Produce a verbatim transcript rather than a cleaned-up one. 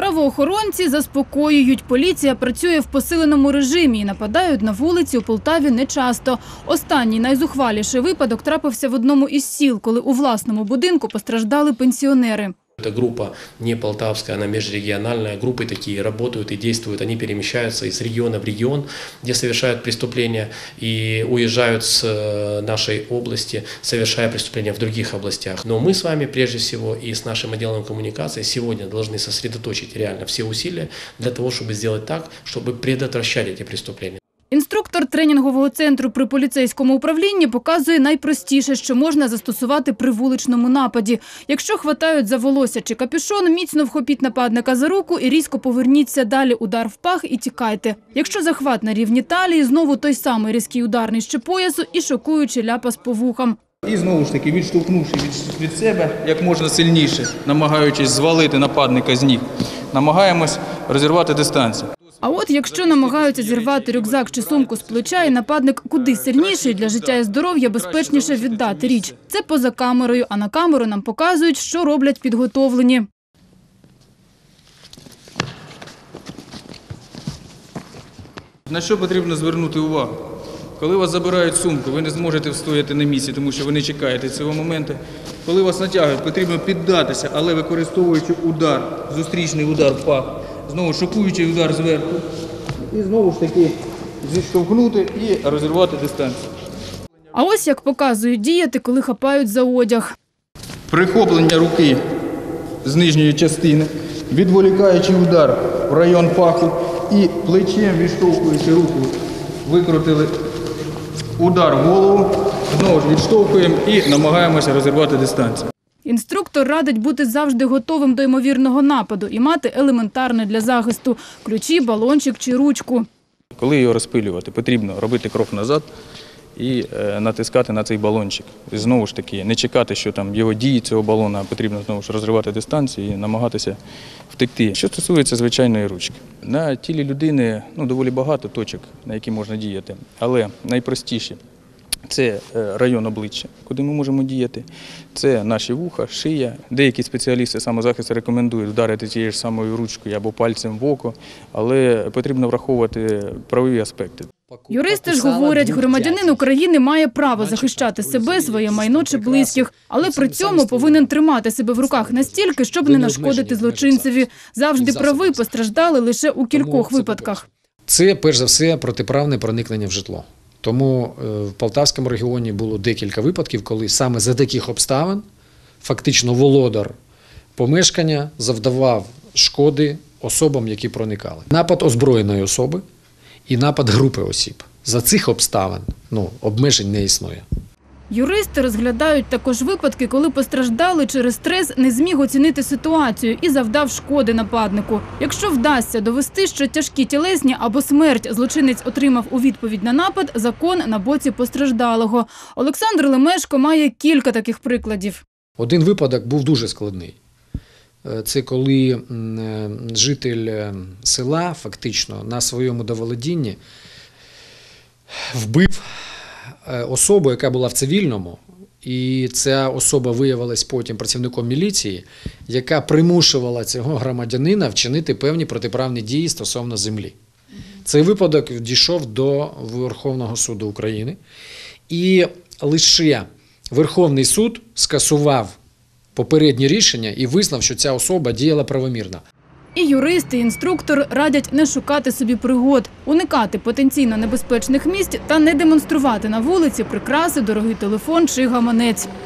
Правоохоронці заспокоюють. Поліція працює в посиленому режимі і нападають на вулиці у Полтаві нечасто. Останній найзухваліший випадок трапився в одному із сіл, коли у власному будинку постраждали пенсіонери. Эта группа не полтавская, она межрегиональная. Группы такие работают и действуют. Они перемещаются из региона в регион, где совершают преступления, и уезжают с нашей области, совершая преступления в других областях. Но мы с вами прежде всего и с нашим отделом коммуникации сегодня должны сосредоточить реально все усилия для того, чтобы сделать так, чтобы предотвращать эти преступления. Інструктор тренінгового центру при поліцейському управлінні показує найпростіше, що можна застосувати при вуличному нападі. Якщо хватають за волосся чи капюшон, міцно вхопіть нападника за руку і різко поверніться, далі удар в пах і тікайте. Якщо захват на рівні талії, знову той самий різкий удар нижче поясу і шокуючий ляпас по вухам. І знову ж таки, відштовхнувши від, від себе як можна сильніше, намагаючись звалити нападника з ніг, намагаємось розірвати дистанцію. А от якщо намагаються зірвати рюкзак чи сумку з плеча, і нападник куди сильніший, для життя і здоров'я безпечніше віддати річ. Це поза камерою, а на камеру нам показують, що роблять підготовлені. На що потрібно звернути увагу? Коли вас забирають сумку, ви не зможете встояти на місці, тому що ви не чекаєте цього моменту. Коли вас натягують, потрібно піддатися, але використовуючи удар, зустрічний удар в пах. Знову шокуючий удар зверху. І знову ж таки зіштовхнути і розірвати дистанцію. А ось як показують діяти, коли хапають за одяг. Прихоплення руки з нижньої частини, відволікаючи удар в район паху і плечем відштовхуючи руку, викрутили удар в голову, знову ж відштовхуємо і намагаємося розірвати дистанцію. Інструктор радить бути завжди готовим до ймовірного нападу і мати елементарне для захисту – ключі, балончик чи ручку. Коли його розпилювати, потрібно робити крок назад і натискати на цей балончик. І знову ж таки, не чекати, що там його дії цього балона, а потрібно знову ж розривати дистанцію і намагатися втекти. Що стосується звичайної ручки. На тілі людини ну, доволі багато точок, на які можна діяти, але найпростіші – це район обличчя, куди ми можемо діяти. Це наші вуха, шия. Деякі спеціалісти самозахисту рекомендують вдарити тією ж самою ручкою або пальцем в око, але потрібно враховувати правові аспекти. Юристи ж говорять, громадянин України має право захищати себе, своє майно чи близьких, але при цьому повинен тримати себе в руках настільки, щоб не нашкодити злочинцеві. Завжди правий, постраждали лише у кількох випадках. Це, перш за все, протиправне проникнення в житло. Тому в Полтавському регіоні було декілька випадків, коли саме за таких обставин фактично володар помешкання завдавав шкоди особам, які проникали. Напад озброєної особи і напад групи осіб. За цих обставин ну, обмежень не існує. Юристи розглядають також випадки, коли постраждалий через стрес не зміг оцінити ситуацію і завдав шкоди нападнику. Якщо вдасться довести, що тяжкі тілесні або смерть злочинець отримав у відповідь на напад, закон на боці постраждалого. Олександр Лемешко має кілька таких прикладів. Один випадок був дуже складний. Це коли житель села фактично на своєму доволодінні вбив особу, яка була в цивільному, і ця особа виявилась потім працівником міліції, яка примушувала цього громадянина вчинити певні протиправні дії стосовно землі. Цей випадок дійшов до Верховного суду України, і лише Верховний суд скасував попереднє рішення і визнав, що ця особа діяла правомірно. І юристи, і інструктор радять не шукати собі пригод, уникати потенційно небезпечних місць та не демонструвати на вулиці прикраси, дорогий телефон чи гаманець.